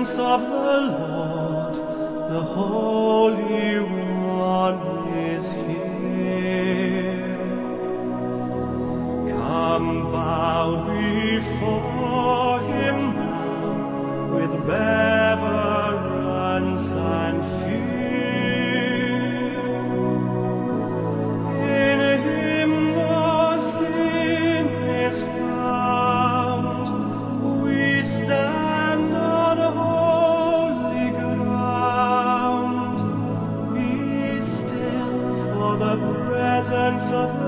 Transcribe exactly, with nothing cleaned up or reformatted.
presence of the Lord, the Holy One is here. Come bow before him now with reverence and fear. In him the sin is found. We stand on holy ground. Be still for the presence of